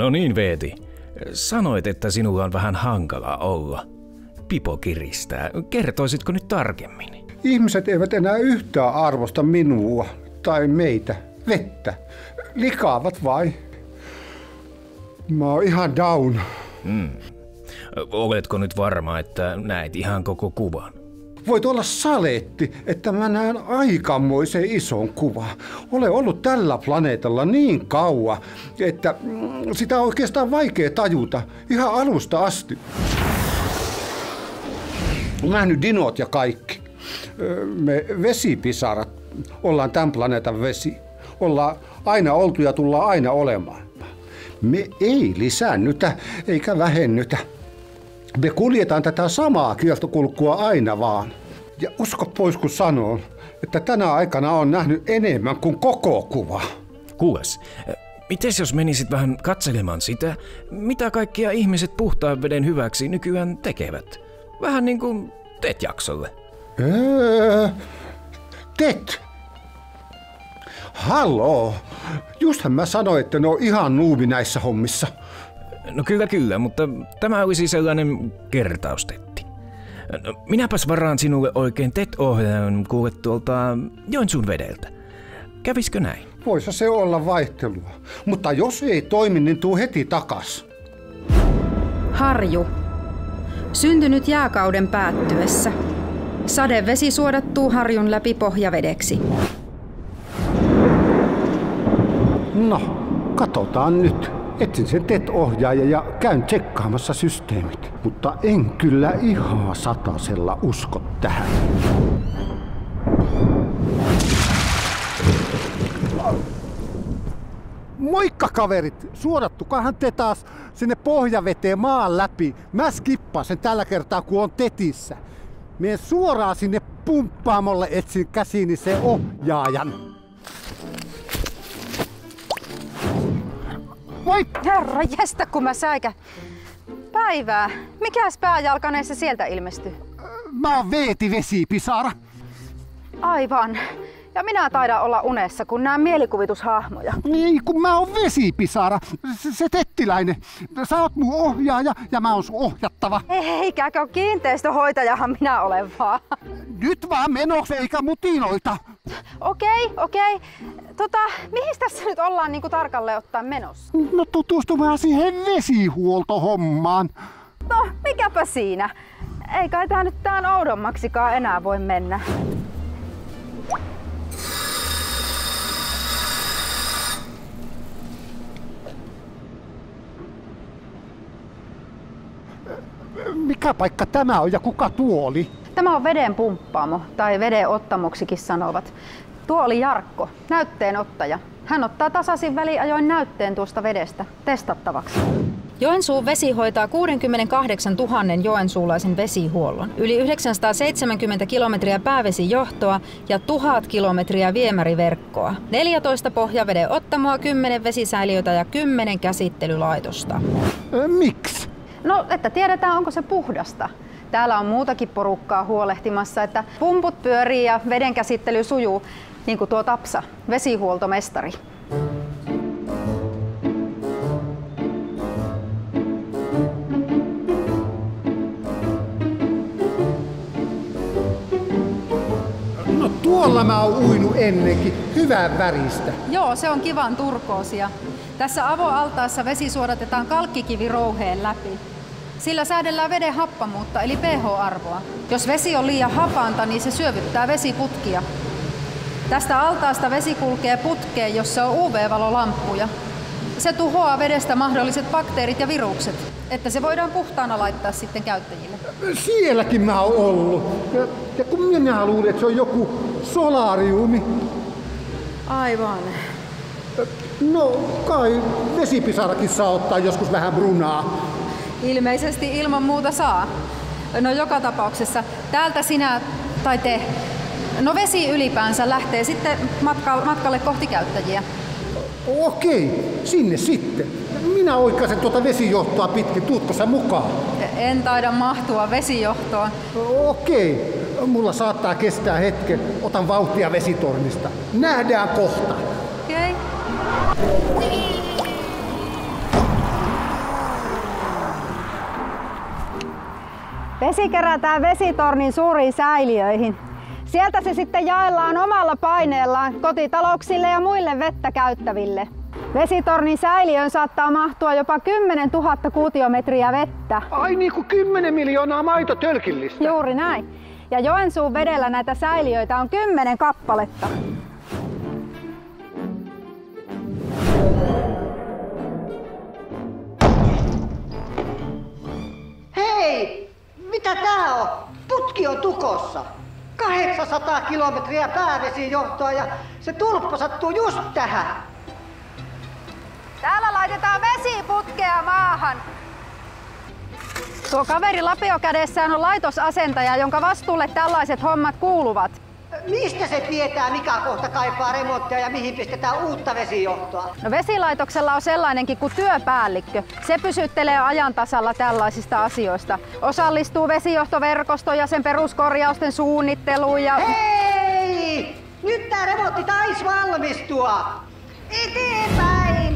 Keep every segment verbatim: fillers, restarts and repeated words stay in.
No niin, Veeti. Sanoit, että sinulla on vähän hankalaa olla. Pipo kiristää. Kertoisitko nyt tarkemmin? Ihmiset eivät enää yhtään arvosta minua tai meitä, vettä. Likaavat vai? Mä oon ihan down. Hmm. Oletko nyt varma, että näet ihan koko kuvan? Voit olla saleetti, että mä näen aikamoisen ison kuvan. Olen ollut tällä planeetalla niin kauan, että sitä on oikeastaan vaikea tajuta ihan alusta asti. Olen nähnyt dinot ja kaikki. Me vesipisarat ollaan tämän planeetan vesi. Ollaan aina oltu ja tullaan aina olemaan. Me ei lisäännytä eikä vähennytä. Me kuljetaan tätä samaa kiertokulkua aina vaan. Ja usko pois kun sanon, että tänä aikana on nähnyt enemmän kuin koko kuva. Kuules, mites jos menisit vähän katselemaan sitä, mitä kaikkia ihmiset puhtaan veden hyväksi nykyään tekevät? Vähän niin kuin Tet-jaksolle. Öö, Tet? Halloo, justhan mä sanoin, että ne on ihan nuubi näissä hommissa. No kyllä kyllä, mutta tämä olisi sellainen kertaustetti. No, minäpäs varaan sinulle oikein Tet-ohjaajan kuule tuolta Joensuun vedeltä. Käviskö näin? Voisi se olla vaihtelua, mutta jos ei toimi, niin tuu heti takas. Harju. Syntynyt jääkauden päättyessä. Sadevesi suodattuu harjun läpi pohjavedeksi. No, katsotaan nyt. Etsin sen Tet-ohjaaja ja käyn tsekkaamassa systeemit. Mutta en kyllä ihan satasella usko tähän. Moikka kaverit! Suodattukahan te taas sinne pohjaveteen maan läpi. Mä skippaan sen tällä kertaa kun on Tetissä. Menen suoraan sinne pumppaamolle, etsin käsiini se ohjaajan. Moi! Herra jästä, kun mä säikä. Päivää. Mikäs pääjalkaneessa sieltä ilmestyy? Mä oon Veeti Vesipisara. Aivan. Ja minä taidan olla unessa, kun näen mielikuvitushahmoja. Niin, kun mä oon Vesipisara. Se, se tettiläinen. Sä oot mun ohjaaja ja mä oon sun ohjattava. Eikäkö kiinteistöhoitajahan minä olen vaan. Nyt vaan menoksi eikä mutinoita. Okei, okei. Tota, mihin tässä nyt ollaan niin kuin tarkalleen ottaen menossa? No tutustumaan siihen vesihuoltohommaan. No, mikäpä siinä. Ei kai tää nyt tän oudommaksikaan enää voi mennä. Mikä paikka tämä on ja kuka tuo oli? Tämä on veden pumppaamo, tai veden ottamoksikin sanovat. Tuo oli Jarkko, näytteenottaja. Hän ottaa tasaisin väliajoin näytteen tuosta vedestä testattavaksi. Joensuun vesi hoitaa kuusikymmentäkahdeksantuhatta joensuulaisen vesihuollon, yli yhdeksänsataaseitsemänkymmentä kilometriä päävesijohtoa ja tuhat kilometriä viemäriverkkoa, neljätoista pohjaveden ottamoa, kymmenen vesisäiliötä ja kymmenen käsittelylaitosta. Äh, miksi? No, että tiedetään, onko se puhdasta. Täällä on muutakin porukkaa huolehtimassa, että pumput pyörii ja vedenkäsittely sujuu, niin kuin tuo Tapsa, vesihuoltomestari. No tuolla mä oon uinut ennenkin. Hyvää väristä. Joo, se on kivan turkoosia. Tässä avoaltaassa vesi suodatetaan kalkkikivirouheen läpi. Sillä säädellään veden happamuutta eli pH-arvoa. Jos vesi on liian hapanta, niin se syövyttää vesiputkia. Tästä altaasta vesi kulkee putkeen, jossa on U V-valolamppuja. Se tuhoaa vedestä mahdolliset bakteerit ja virukset, että se voidaan puhtaana laittaa sitten käyttäjille. Sielläkin mä oon ollut. Ja, ja kun minä luulin, että se on joku solariumi. Aivan. No kai vesipisarakin saa ottaa joskus vähän brunaa. Ilmeisesti ilman muuta saa. No joka tapauksessa täältä sinä tai te, no vesi ylipäänsä lähtee sitten matkalle kohti käyttäjiä. Okei, sinne sitten. Minä oikaisen tuota vesijohtoa pitkin. Tuutko sä mukaan? En taida mahtua vesijohtoon. Okei, mulla saattaa kestää hetken. Otan vauhtia vesitornista. Nähdään kohta. Okei. Vesi kerätään vesitornin suuriin säiliöihin. Sieltä se sitten jaellaan omalla paineellaan kotitalouksille ja muille vettä käyttäville. Vesitornin säiliöön saattaa mahtua jopa kymmenen tuhatta kuutiometriä vettä. Ai niin kuin kymmenen miljoonaa maitotölkillistä. Juuri näin. Ja Joensuun vedellä näitä säiliöitä on kymmenen kappaletta. Hei! Mitä tää on? Putki on tukossa. kahdeksansataa kilometriä päävesijohtoa ja se tulppa sattuu just tähän. Täällä laitetaan vesiputkea maahan. Tuo kaveri lapio kädessään on laitosasentaja, jonka vastuulle tällaiset hommat kuuluvat. Mistä se tietää, mikä kohta kaipaa remonttia ja mihin pistetään uutta vesijohtoa? No vesilaitoksella on sellainenkin kuin työpäällikkö. Se pysyttelee ajan tasalla tällaisista asioista. Osallistuu vesijohtoverkostoon ja sen peruskorjausten suunnitteluun ja... Hei! Nyt tää remontti taisi valmistua! Eteenpäin!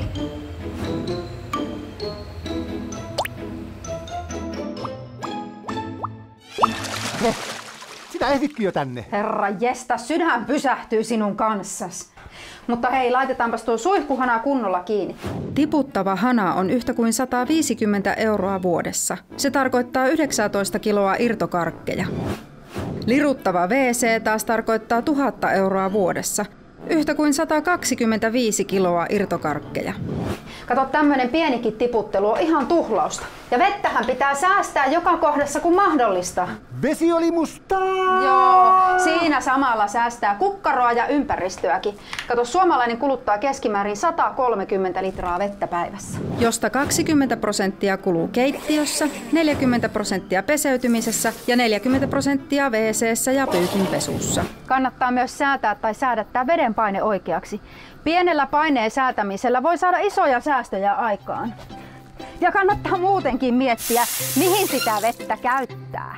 Sinä ehditkin jo tänne. Herra jesta, sydän pysähtyy sinun kanssas. Mutta hei, laitetaanpas tuo suihkuhana kunnolla kiinni. Tiputtava hana on yhtä kuin sata viisikymmentä euroa vuodessa. Se tarkoittaa yhdeksäntoista kiloa irtokarkkeja. Liruttava W C taas tarkoittaa tuhatta euroa vuodessa. Yhtä kuin sata kaksikymmentäviisi kiloa irtokarkkeja. Kato, tämmönen pienikin tiputtelu on ihan tuhlausta. Ja vettähän pitää säästää joka kohdassa kun mahdollista. Vesi oli mustaa! Joo, siinä samalla säästää kukkaroa ja ympäristöäkin. Kato, suomalainen kuluttaa keskimäärin sata kolmekymmentä litraa vettä päivässä. Josta kaksikymmentä prosenttia kuluu keittiössä, neljäkymmentä prosenttia peseytymisessä ja neljäkymmentä prosenttia W C:ssä ja pyykinpesussa. Kannattaa myös säätää tai säädättää veden paine oikeaksi. Pienellä paineen säätämisellä voi saada isoja säästöjä aikaan. Ja kannattaa muutenkin miettiä, mihin sitä vettä käyttää.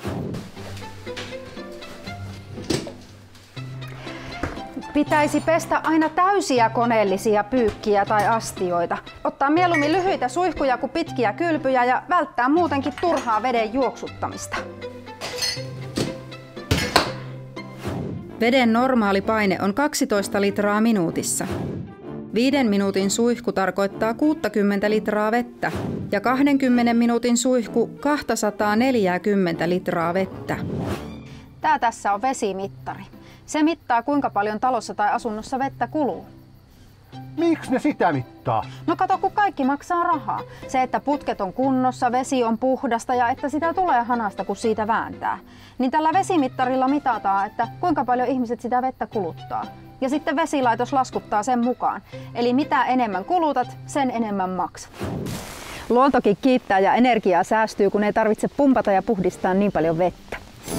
Pitäisi pestä aina täysiä koneellisia pyykkiä tai astioita. Ottaa mieluummin lyhyitä suihkuja kuin pitkiä kylpyjä ja välttää muutenkin turhaa veden juoksuttamista. Veden normaali paine on kaksitoista litraa minuutissa. Viiden minuutin suihku tarkoittaa kuusikymmentä litraa vettä ja kahdenkymmenen minuutin suihku kaksisataaneljäkymmentä litraa vettä. Tää tässä on vesimittari. Se mittaa, kuinka paljon talossa tai asunnossa vettä kuluu. Miksi ne sitä mittaa? No kato, kun kaikki maksaa rahaa. Se, että putket on kunnossa, vesi on puhdasta ja että sitä tulee hanasta, kun siitä vääntää. Niin tällä vesimittarilla mitataan, että kuinka paljon ihmiset sitä vettä kuluttaa. Ja sitten vesilaitos laskuttaa sen mukaan. Eli mitä enemmän kulutat, sen enemmän maksat. Luontokin kiittää ja energiaa säästyy, kun ei tarvitse pumpata ja puhdistaa niin paljon vettä.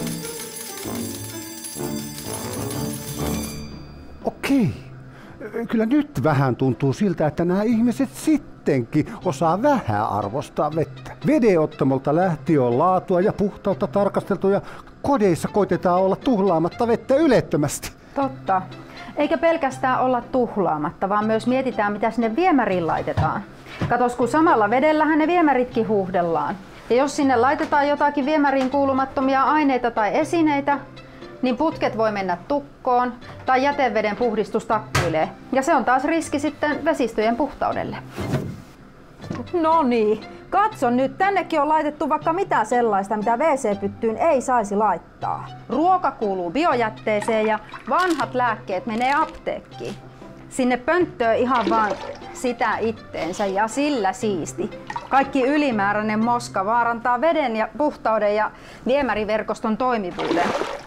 Okei. Kyllä nyt vähän tuntuu siltä, että nämä ihmiset sittenkin osaa vähän arvostaa vettä. Vedenottamolta lähtien on laatua ja puhtautta tarkasteltu ja kodeissa koitetaan olla tuhlaamatta vettä ylettömästi. Totta. Eikä pelkästään olla tuhlaamatta, vaan myös mietitään, mitä sinne viemäriin laitetaan. Katos, kun samalla vedellähän ne viemäritkin huuhdellaan. Ja jos sinne laitetaan jotakin viemäriin kuulumattomia aineita tai esineitä, niin putket voi mennä tukkoon tai jäteveden puhdistus takkuilee. Ja se on taas riski sitten vesistöjen puhtaudelle. No niin, katso nyt, tännekin on laitettu vaikka mitä sellaista, mitä W C-pyttyyn ei saisi laittaa. Ruoka kuuluu biojätteeseen ja vanhat lääkkeet menee apteekkiin. Sinne pönttöön ihan vaan sitä itteensä ja sillä siisti. Kaikki ylimääräinen moska vaarantaa veden ja puhtauden ja viemäriverkoston toimivuuden.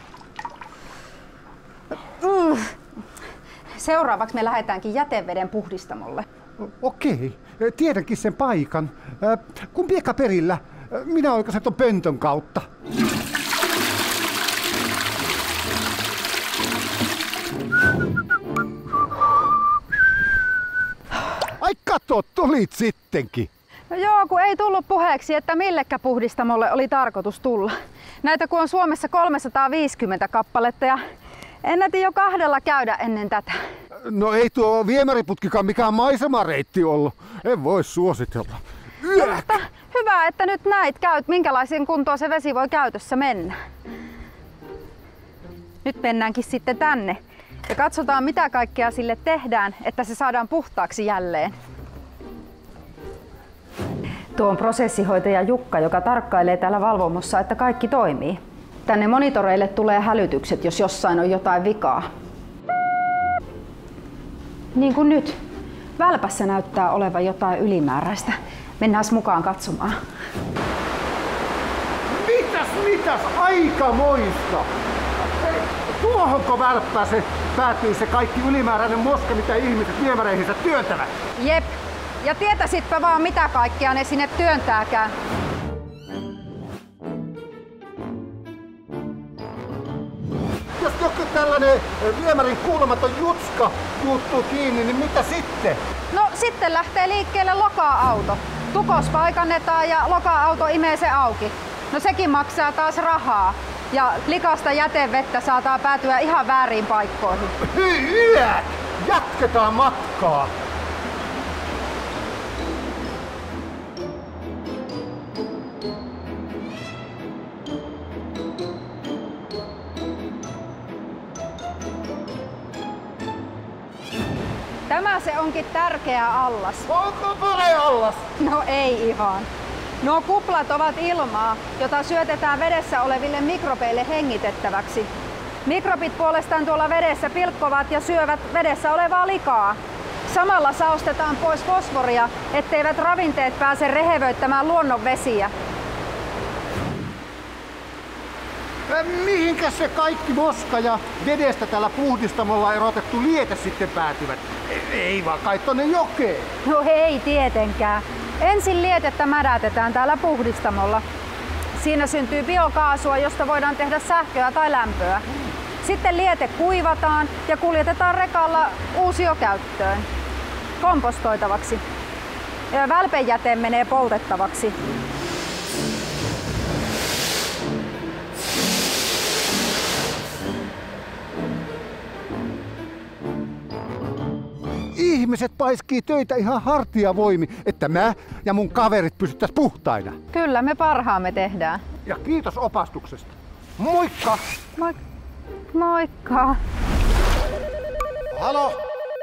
Mm. Seuraavaksi me lähdetäänkin jäteveden puhdistamolle. Okei, tiedänkin sen paikan. Kumpi eka perillä? Minä oikaisen ton pöntön kautta. Ai kato, tulit sittenkin. No joo, kun ei tullut puheeksi, että millekä puhdistamolle oli tarkoitus tulla. Näitä kun on Suomessa kolmesataaviisikymmentä kappaletta ja ennätin jo kahdella käydä ennen tätä. No ei tuo viemäriputkikaan mikään maisemareitti ollut. En voi suositella. No, mutta hyvä Hyvä, että nyt näit käyt, minkälaisen kuntoon se vesi voi käytössä mennä. Nyt mennäänkin sitten tänne ja katsotaan, mitä kaikkea sille tehdään, että se saadaan puhtaaksi jälleen. Tuo on prosessihoitaja Jukka, joka tarkkailee täällä valvomossa, että kaikki toimii. Tänne monitoreille tulee hälytykset, jos jossain on jotain vikaa. Niin kuin nyt. Välpässä näyttää olevan jotain ylimääräistä. Mennään mukaan katsomaan. Mitäs, mitäs, aikamoista! Tuohonko välppääseen päätyy se kaikki ylimääräinen moska, mitä ihmiset viemäreihinsä työntävät? Jep. Ja tietäisitpä vaan, mitä kaikkea ne sinne työntääkään. Jos joku tällainen viemärin kuulumaton jutska juuttuu kiinni, niin mitä sitten? No sitten lähtee liikkeelle loka-auto. Tukos paikannetaan ja loka-auto imee se auki. No sekin maksaa taas rahaa. Ja likasta jätevettä saattaa päätyä ihan vääriin paikkoihin. Hyi yät! Jatketaan matkaa! Tämä se onkin tärkeä allas. Onko pare allas? No ei ihan. Nuo kuplat ovat ilmaa, jota syötetään vedessä oleville mikrobeille hengitettäväksi. Mikrobit puolestaan tuolla vedessä pilkkovat ja syövät vedessä olevaa likaa. Samalla saostetaan pois fosforia, etteivät ravinteet pääse rehevöittämään luonnon vesiä. Mihinkä se kaikki moska ja vedestä tällä puhdistamolla erotettu liete sitten päätyvät? Ei vaan kai tonne jokeen. No ei tietenkään. Ensin lietettä mädätetään täällä puhdistamolla. Siinä syntyy biokaasua, josta voidaan tehdä sähköä tai lämpöä. Sitten liete kuivataan ja kuljetetaan rekalla uusiokäyttöön, kompostoitavaksi. Välpejäte menee poltettavaksi. Ihmiset paiskii töitä ihan hartiavoimi, että mä ja mun kaverit pysyttäis puhtaina. Kyllä, me parhaamme tehdään. Ja kiitos opastuksesta. Moikka! Moik- Moikka! Halo?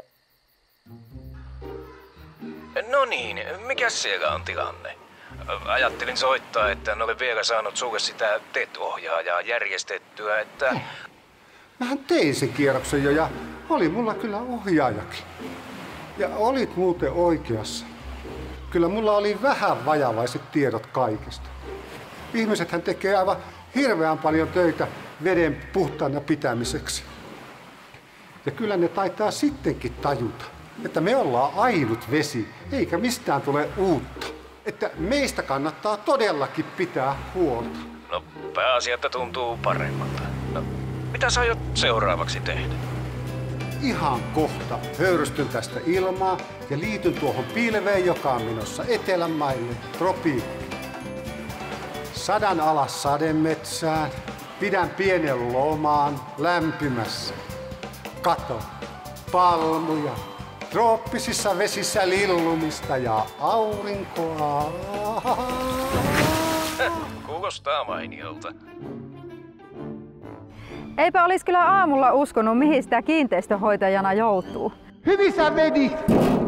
No niin, mikä siellä on tilanne? Ajattelin soittaa, että en ole vielä saanut sulle sitä T E T-ohjaajaa järjestettyä, että... Mähän tein sen kierroksen jo ja oli mulla kyllä ohjaajakin. Ja olit muuten oikeassa. Kyllä mulla oli vähän vajavaiset tiedot kaikesta. Ihmisethän tekee aivan hirveän paljon töitä veden puhtaana pitämiseksi. Ja kyllä ne taitaa sittenkin tajuta, että me ollaan ainut vesi, eikä mistään tule uutta. Että meistä kannattaa todellakin pitää huolta. No, pääasia, että tuntuu paremmalta. No, mitä sä aiot seuraavaksi tehdä? Ihan kohta höyrystyn tästä ilmaa ja liityn tuohon pilveen, joka on menossa etelämaille, tropiikkiin. Sadan alas sademetsään, pidän pienen lomaan lämpimässä. Kato, palmuja, trooppisissa vesissä lillumista ja aurinkoa. Kuulostaa mainiolta. Eipä olisi kyllä aamulla uskonut, mihin sitä kiinteistöhoitajana joutuu. Hyvin sä vedit!